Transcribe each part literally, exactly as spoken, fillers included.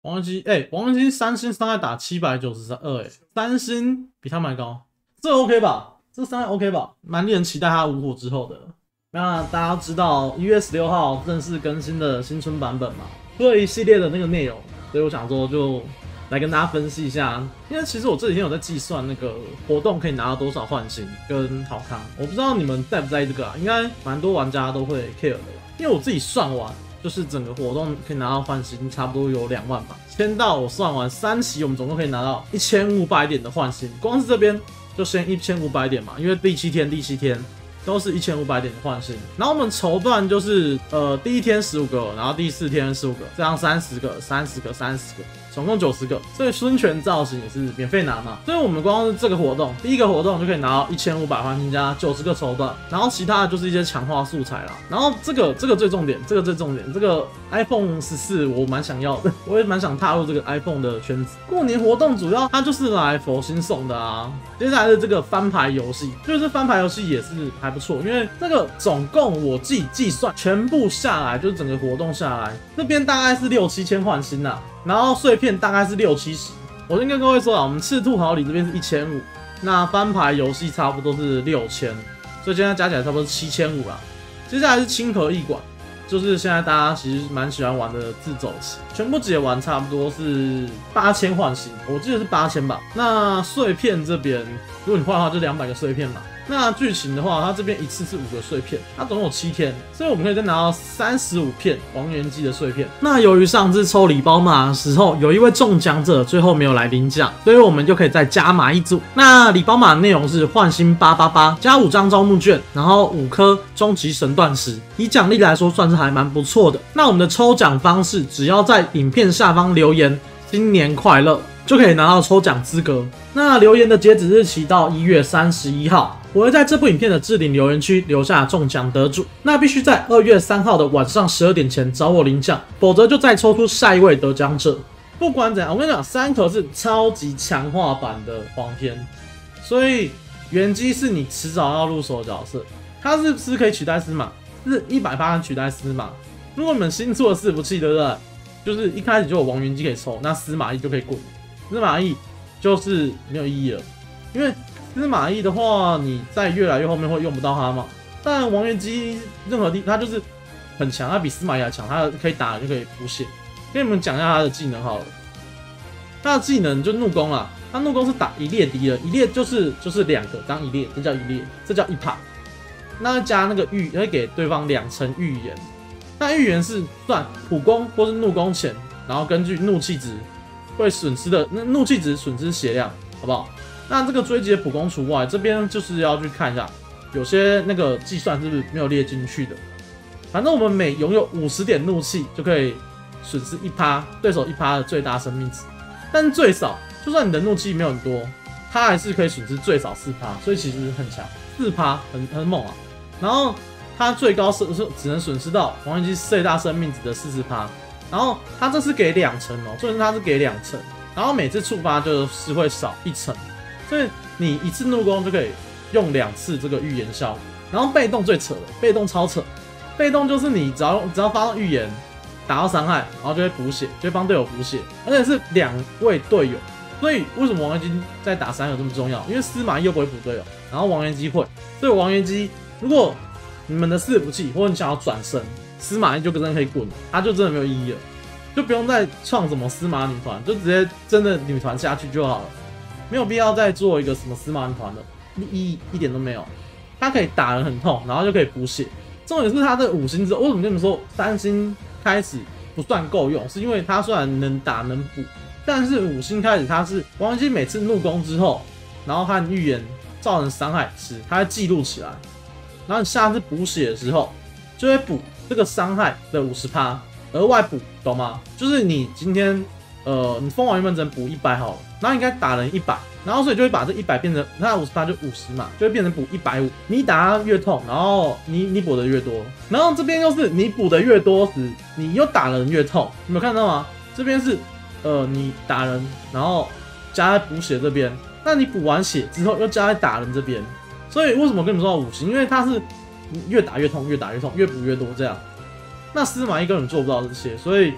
王文基，哎、欸，王文基三星伤害打七百九十二，哎，三星比他们还高，这 OK 吧？这伤害 OK 吧？蛮令人期待他五火之后的。那大家知道一月十六号正式更新的新春版本嘛，出了一系列的那个内容，所以我想说就来跟大家分析一下。因为其实我这几天有在计算那个活动可以拿到多少换星跟好康，我不知道你们在不在意这个啊？应该蛮多玩家都会 care 的吧？因为我自己算完。就是整个活动可以拿到换星，差不多有两万吧。签到我算完三期，我们总共可以拿到一千五百点的换星。光是这边就先一千五百点嘛，因为第七天、第七天都是一千五百点的换星。然后我们筹段就是呃第一天十五个，然后第四天十五个，这样三十个、三十个、三十个，总共九十个。所以孙权造型也是免费拿嘛。所以我们光是这个活动，第一个活动就可以拿到一千五百换星加九十个筹段，然后其他的就是一些强化素材啦。然后这个这个最重点，这个最重点，这个 iPhone 十四我蛮想要的，我也蛮想踏入这个 iPhone 的圈子。过年活动主要它就是来佛心送的啊。接下来是这个翻牌游戏，就是翻牌游戏也是还不错，因为这个总共我自己计算全部下来，就是整个活动下来，这边大概是六七千换星啦，然后碎片大概是六七十。我先跟各位说啊，我们赤兔好礼这边是一千五，那翻牌游戏差不多是六千，所以现在加起来差不多是七千五啦。接下来是清河驿馆。就是现在大家其实蛮喜欢玩的自走棋，全部解完差不多是八千换星，我记得是八千吧。那碎片这边，如果你换的话就两百个碎片嘛。那剧情的话，它这边一次是五个碎片，它总共有七天，所以我们可以再拿到三十五片王元基的碎片。那由于上次抽礼包码的时候，有一位中奖者最后没有来领奖，所以我们就可以再加码一组。那礼包码内容是换星八八八加五张招募券，然后五颗终极神断石，以奖励来说算是还蛮不错的。那我们的抽奖方式，只要在影片下方留言“新年快乐”，就可以拿到抽奖资格。那留言的截止日期到一月三十一号。我会在这部影片的置顶留言区留下中奖得主，那必须在二月三号的晚上十二点前找我领奖，否则就再抽出下一位得奖者。不管怎样，我跟你讲，三壳是超级强化版的黄天，所以元基是你迟早要入手的角色。他是不是可以取代司马？是一百八十取代司马。如果你们新出的伺服器，对不对？就是一开始就有王元基可以抽，那司马懿就可以滚。司马懿就是没有意义了，因为司马懿的话，你在越来越后面会用不到他嘛。但王元基任何地他就是很强，他比司马懿还强，他可以打就可以补血。跟你们讲一下他的技能好了，他的技能就怒攻啦，他怒攻是打一列敌人，一列就是就是两个当一列，这叫一列，这叫一趴。那加那个预会给对方两层预言，那预言是算普攻或是怒攻前，然后根据怒气值会损失的那怒气值损失血量，好不好？那这个追击的普攻除外，这边就是要去看一下，有些那个计算是不是没有列进去的。反正我们每拥有五十点怒气就可以损失一趴，对手一趴的最大生命值。但是最少，就算你的怒气没有很多，他还是可以损失最少四趴，所以其实很强，四趴很很猛啊。然后他最高是只能损失到王元基最大生命值的四十趴，然后他这是给两层哦，所以他是给两层，然后每次触发就是会少一层。所以你一次怒攻就可以用两次这个预言效果，然后被动最扯的，被动超扯，被动就是你只要只要发动预言，打到伤害，然后就会补血，就会帮队友补血，而且是两位队友。所以为什么王元基在打三有这么重要？因为司马懿又不会补队友，然后王元基会，所以王元基如果你们的伺服器或者你想要转身，司马懿就真的可以滚，他就真的没有意义了，就不用再创什么司马女团，就直接真的女团下去就好了。没有必要再做一个什么司马团的，意义一点都没有。他可以打人很痛，然后就可以补血。重点是他的五星之后，为什么跟你们说三星开始不算够用？是因为他虽然能打能补，但是五星开始他是王元基每次怒攻之后，然后和预言造成伤害时，他会记录起来。然后你下次补血的时候，就会补这个伤害的 百分之五十， 额外补，懂吗？就是你今天呃，你蜂王原本只能补一百好了。然后应该打人一百，然后所以就会把这一百变成，那 百分之五十 就五十嘛，就会变成补一百五十。你打他越痛，然后你你补的越多，然后这边又是你补的越多时，你又打人越痛，你有看到吗？这边是呃你打人，然后加在补血这边，那你补完血之后又加在打人这边，所以为什么跟你们说五星？因为它是越打越痛，越打越痛，越补越多这样。那司马懿根本做不到这些，所以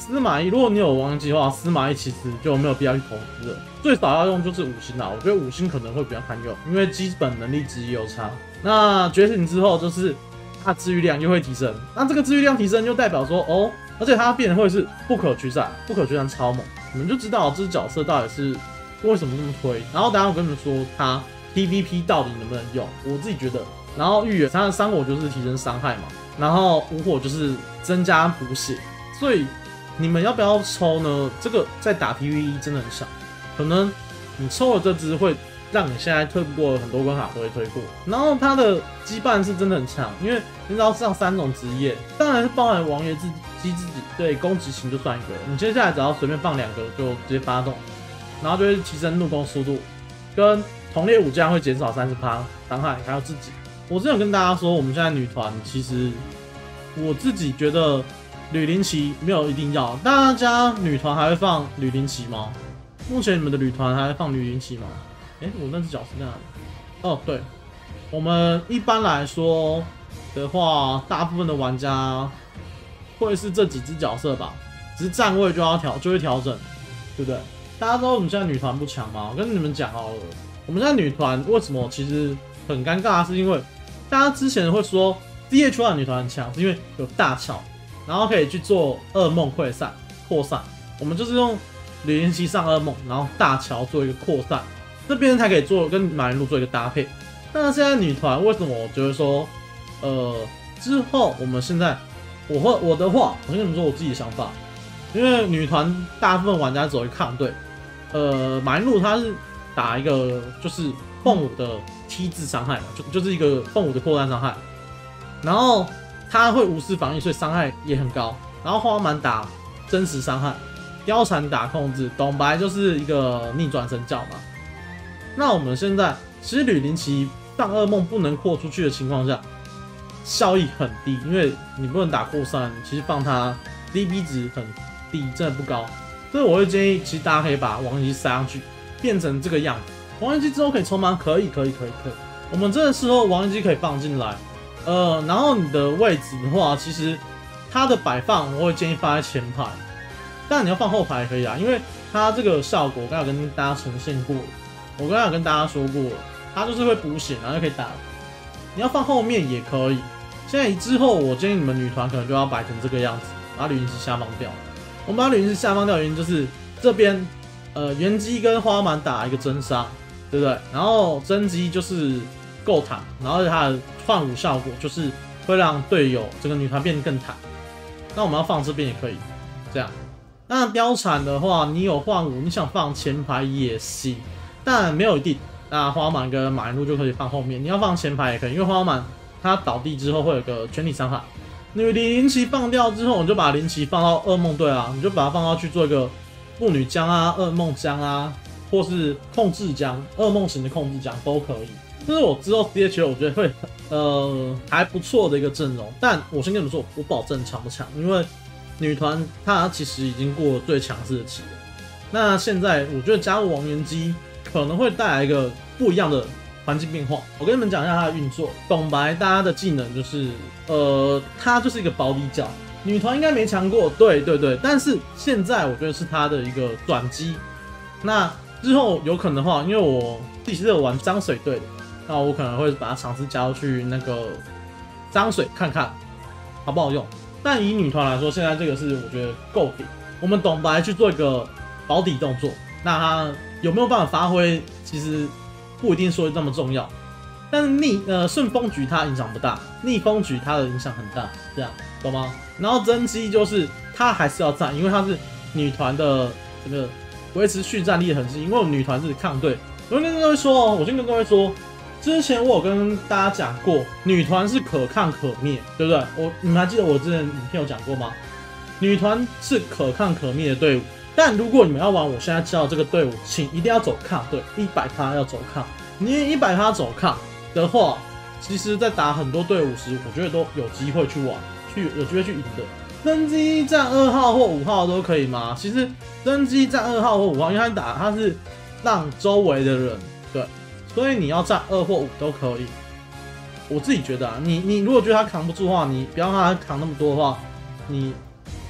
司马懿，如果你有王姬的话，司马懿其实就没有必要去投资了，最少要用就是五星啦。我觉得五星可能会比较堪用，因为基本能力值也有差。那觉醒之后就是它治愈量又会提升，那这个治愈量提升就代表说哦，而且它变得会是不可驱散，不可驱散超猛，你们就知道这只角色到底是为什么这么推。然后等一下我跟你们说它 P V P 到底能不能用，我自己觉得。然后预言它的三火就是提升伤害嘛，然后五火就是增加补血，所以你们要不要抽呢？这个在打 P V E 真的很少，可能你抽了这只会让你现在推不过很多关卡都会推过。然后它的羁绊是真的很强，因为你知道上三种职业，当然是包含王爷自己自己对攻击型就算一个，你接下来只要随便放两个就直接发动，然后就会提升怒攻速度，跟同列武将会减少 百分之三十 伤害，还有自己。我之前有跟大家说，我们现在女团其实我自己觉得吕林奇没有一定要，大家女团还会放吕林奇吗？目前你们的女团还会放吕林奇吗？哎、欸，我那只角色在哪里？哦，对，我们一般来说的话，大部分的玩家会是这几只角色吧，只是站位就要调，就会调整，对不对？大家知道我们现在女团不强吗？我跟你们讲好了，我们现在女团为什么其实很尴尬，是因为大家之前会说 D H one 女团很强，是因为有大乔，然后可以去做噩梦扩散、扩散。我们就是用吕林奇上噩梦，然后大乔做一个扩散，这边才可以做跟马林路做一个搭配。那现在女团为什么我觉得说，呃，之后我们现在我会我的话，我跟你们说我自己的想法，因为女团大部分玩家走一抗队，呃，马林路他是打一个就是凤舞的 T 字伤害嘛，就就是一个凤舞的扩散伤害，然后他会无视防御，所以伤害也很高。然后花满打真实伤害，貂蝉打控制，董白就是一个逆转神教嘛。那我们现在其实吕林奇上噩梦不能扩出去的情况下，效益很低，因为你不能打扩散，其实放它 D P 值很低，真的不高。所以我会建议，其实大家可以把王一塞上去，变成这个样子。王一机之后可以抽吗？可以，可以，可以，可以。我们这个时候王一机可以放进来，呃，然后你的位置的话，其实它的摆放我会建议放在前排，但你要放后排也可以啊，因为它这个效果我刚才跟大家呈现过，我刚才有跟大家说过，它就是会补血，然后就可以打。你要放后面也可以。现在之后我建议你们女团可能就要摆成这个样子，把吕云石下放掉。我们把吕云石下放掉的原因就是这边，呃，元姬跟花满打一个真杀。对不对？然后真姬就是够坦，然后它的换武效果就是会让队友这个女团变得更坦。那我们要放这边也可以，这样。那貂蝉的话，你有换武，你想放前排也行，但没有一定。那花满跟马林路就可以放后面，你要放前排也可以，因为花满它倒地之后会有个全体伤害。你林奇放掉之后，你就把林奇放到噩梦队啊，你就把它放到去做一个妇女将啊、噩梦将啊。或是控制将、噩梦型的控制将都可以，这是我之后 C H 我觉得会呃还不错的一个阵容。但我先跟你们说，我保证强不强，因为女团它其实已经过了最强势的期了。那现在我觉得加入王元姬可能会带来一个不一样的环境变化。我跟你们讲一下它的运作。董白大家的技能就是呃，它就是一个保底角，女团应该没强过，对对对。但是现在我觉得是它的一个转机。那之后有可能的话，因为我自己是有玩脏水队的，那我可能会把它尝试加入去那个脏水看看好不好用。但以女团来说，现在这个是我觉得够顶。我们董白去做一个保底动作，那他有没有办法发挥，其实不一定说那么重要。但是逆呃顺风局它影响不大，逆风局它的影响很大，这样懂吗？然后真姬就是它还是要站，因为它是女团的这个。维持续战力的痕迹，因为我们女团是抗队。我跟各位说哦，我先跟各位说，之前我有跟大家讲过，女团是可抗可灭，对不对？我你们还记得我之前影片有讲过吗？女团是可抗可灭的队伍，但如果你们要玩我现在教的这个队伍，请一定要走抗队，一百趴要走抗。你一百趴走抗的话，其实在打很多队伍时，我觉得都有机会去玩，去有机会去赢的。真姬站二号或五号都可以吗？其实真姬站二号或五号，因为他打他是让周围的人对，所以你要站二或五都可以。我自己觉得啊，你你如果觉得他扛不住的话，你不要让他扛那么多的话，你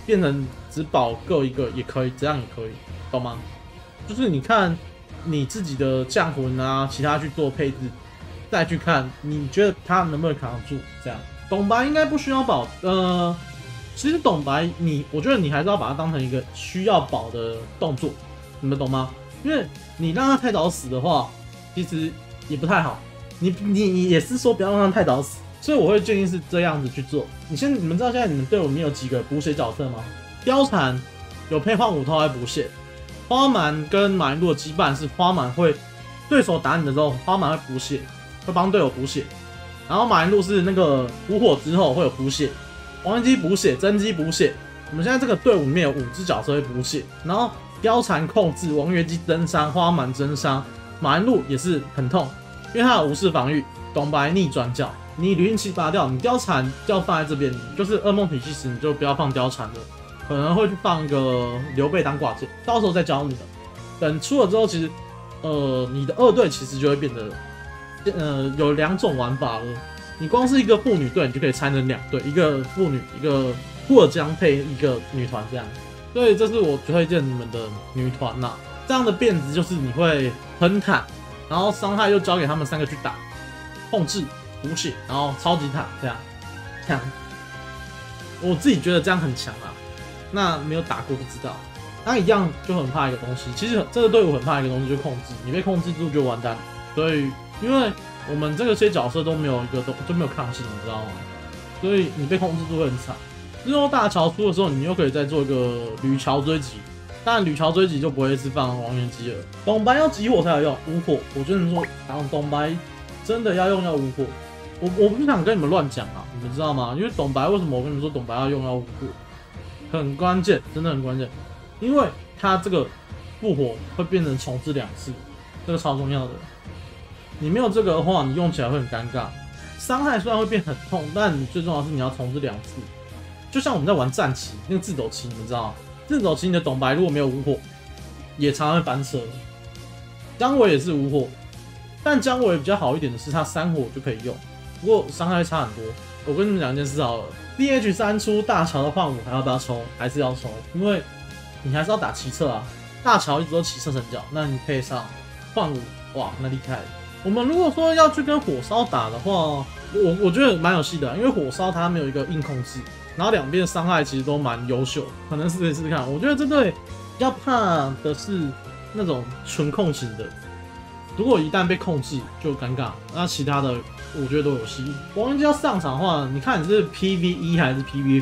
变成只保各一个也可以，这样也可以，懂吗？就是你看你自己的将魂啊，其他去做配置，再去看你觉得他能不能扛得住。这样，董白应该不需要保，呃，其实董白你，我觉得你还是要把它当成一个需要保的动作，你们懂吗？因为你让他太早死的话，其实也不太好。你你你也是说不要让他太早死，所以我会建议是这样子去做。你现你们知道现在你们队伍里面有几个补血角色吗？貂蝉有配换五套来补血。花蛮跟马林路的羁绊是花蛮会对手打你的时候，花蛮会补血，会帮队友补血。然后马林路是那个补火之后会有补血，王元基补血，真姬补血。我们现在这个队伍里面有五只角色会补血，然后貂蝉控制，王元基增伤，花蛮增伤，马林路也是很痛，因为他有无视防御，董白逆转角，你旅运器拔掉，你貂蝉就要放在这边，就是噩梦体系时你就不要放貂蝉了。可能会去放一个刘备当挂件，到时候再教你的。等出了之后，其实，呃，你的二队其实就会变得，呃，有两种玩法了。你光是一个妇女队，你就可以拆成两队，一个妇女，一个富尔江配一个女团这样。所以这是我推荐你们的女团呐。这样的变质就是你会喷塔，然后伤害又交给他们三个去打，控制、补血，然后超级塔这样，这样。我自己觉得这样很强啊。那没有打过不知道，那一样就很怕一个东西。其实这个队伍很怕一个东西，就是控制。你被控制住就完蛋。所以，因为我们这个些角色都没有一个都就没有抗性，你知道吗？所以你被控制住会很惨。之后大乔出的时候，你又可以再做一个吕乔追击。当然，吕乔追击就不会是放王元基了。董白要急火才有用，无火。我真的说，然后董白真的要用要无火。我我不想跟你们乱讲啊，你们知道吗？因为董白为什么我跟你们说董白要用要无火？很关键，真的很关键，因为它这个复活会变成重置两次，这个超重要的。你没有这个的话，你用起来会很尴尬。伤害虽然会变很痛，但你最重要的是你要重置两次。就像我们在玩战旗那个自走旗，你们知道吗？自走旗你的董白如果没有无火，也常常会翻车。姜维也是无火，但姜维比较好一点的是，他三火就可以用，不过伤害差很多。我跟你们讲一件事好了。D H 三出大乔的换五还要不要抽？还是要抽，因为你还是要打骑策啊。大乔一直都骑策成角，那你配上换五，哇，那厉害了。我们如果说要去跟火烧打的话，我我觉得蛮有戏的，因为火烧它没有一个硬控制，然后两边的伤害其实都蛮优秀，可能是可以试试看。我觉得这队比较怕的是那种纯控型的，如果一旦被控制就尴尬，那其他的我觉得都有戏。王元基要上场的话，你看你是 P V E 还是 P V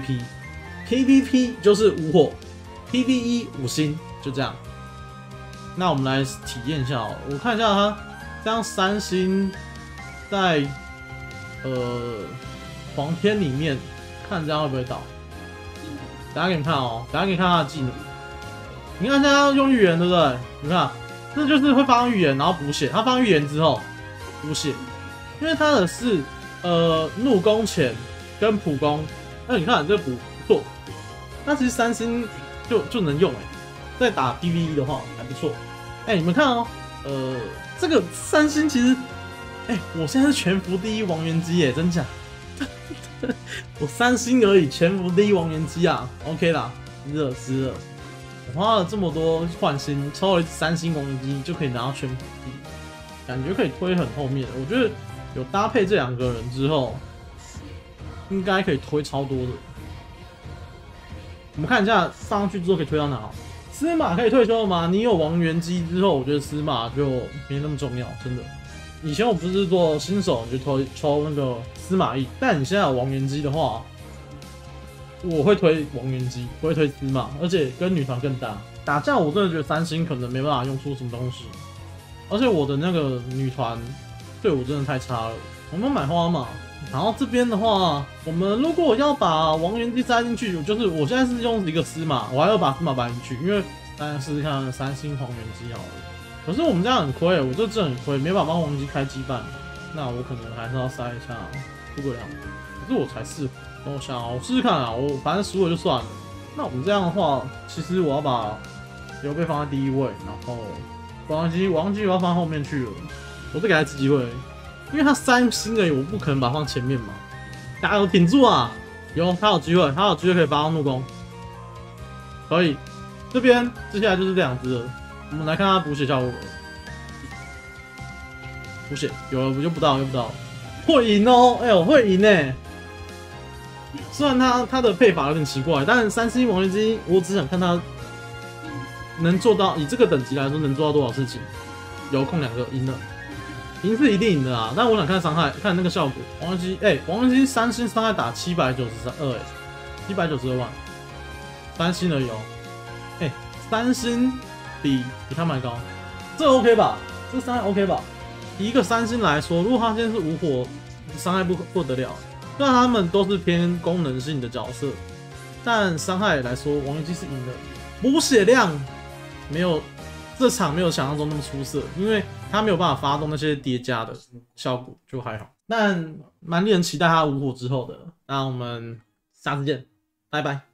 P？P V P 就是无火 ，P V E 五星，就这样。那我们来体验一下哦，我看一下他这样三星在呃黄天里面看这样会不会倒？大家给你看哦，大家给你看他的技能。你看现在要用预言对不对？你看。这就是会放预言，然后补血。他放预言之后补血，因为他的是呃怒攻前跟普攻，那你看这补不错。那其实三星就就能用哎、欸，在打 P V E 的话还不错。哎、欸，你们看哦，呃，这个三星其实，哎、欸，我现在是全服第一王元基耶，真假？我三星而已，全服第一王元基啊 ，OK 啦，热湿热。我花了这么多换星，抽了一三星王元基就可以拿到全服第一，感觉可以推很后面。我觉得有搭配这两个人之后，应该可以推超多的。我们看一下放上去之后可以推到哪好？司马可以退休了吗？你有王元基之后，我觉得司马就没那么重要，真的。以前我不是做新手你就抽抽那个司马懿，但你现在有王元基的话。我会推王元基，不会推司马，而且跟女团更搭。打架我真的觉得三星可能没办法用出什么东西，而且我的那个女团队伍真的太差了。我们买花嘛，然后这边的话，我们如果要把王元基塞进去，就是我现在是用一个司马，我还要把司马摆进去，因为大家试试看三星黄元基好了。可是我们这样很亏，我这真的很亏，没办法帮王元基开羁绊，那我可能还是要塞一下诸葛亮。可是我才四。我想，我试试看啊，我反正输了就算了。那我们这样的话，其实我要把刘备放在第一位，然后王基王基我要放后面去了，我再给他一次机会，因为他三星而已，我不可能把他放前面嘛。大家都挺住啊！有他有机会，他有机会可以发到怒攻。 可以。这边接下来就是这两只了，我们来看它补血效果。补血有了，用不到，用不到，会赢哦！哎呦，会赢呢！虽然它它的配法有点奇怪，但三星王源基，我只想看它能做到，以这个等级来说能做到多少事情。遥控两个赢了，赢是一定赢的啊！但我想看伤害，看那个效果。王源基，哎，王源基三星伤害打七百九十二，哎，七百九十二万，三星而已哦。哎、欸，三星比比他们还高，这 OK 吧？这伤害 OK 吧？以一个三星来说，如果他现在是无火，伤害不不得了。虽然他们都是偏功能性的角色，但伤害来说，王源基是赢的。补血量没有这场没有想象中那么出色，因为他没有办法发动那些叠加的效果，就还好。但蛮令人期待他无火之后的。那我们下次见，拜拜。